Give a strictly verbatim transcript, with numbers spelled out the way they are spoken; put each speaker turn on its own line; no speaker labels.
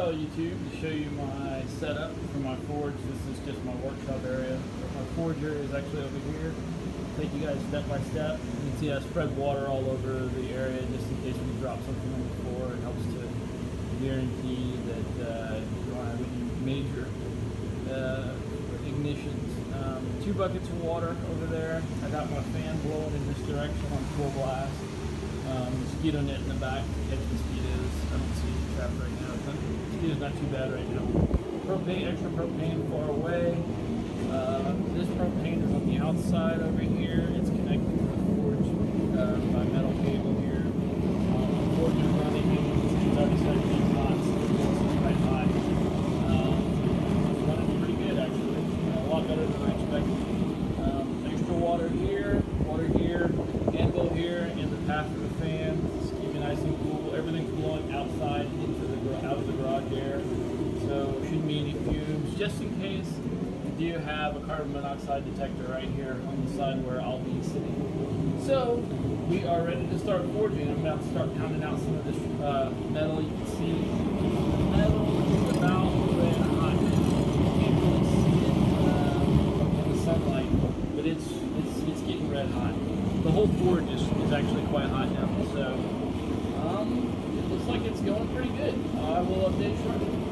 Hello YouTube, to show you my setup for my forge. This is just my workshop area. My forge area is actually over here. I'll take you guys step by step. You can see I spread water all over the area just in case we drop something on the floor. It helps to guarantee that uh, you don't have any major uh, ignitions. Um, two buckets of water over there. I got my fan blowing in this direction on full blast. Um, mosquito net in the back to catch mosquitoes. I don't see any trap right now. It's not, mosquitoes not too bad right now. Propane, extra propane far away. Uh, this propane is on the outside over here. It's connected to the forge uh, by metal cable here. Um, the forge is running. It's already starting to get hot, so it's quite hot. Um, it's running pretty good actually. Uh, a lot better than I expected. Um, extra water here, water here, anvil here, and the path of the fan. It's keeping nice and cool. Everything's blowing outside into the out of the garage air, so shouldn't be any fumes. Just in case, we do have a carbon monoxide detector right here on the side where I'll be sitting. So we are ready to start forging. I'm about to start pounding out some of this uh, metal. You can see the metal is about red hot. You can't really see it um, in the sunlight, but it's it's it's getting red hot. The whole forge is, is actually quite hot now, so um, it looks like it's going pretty good. I will update shortly.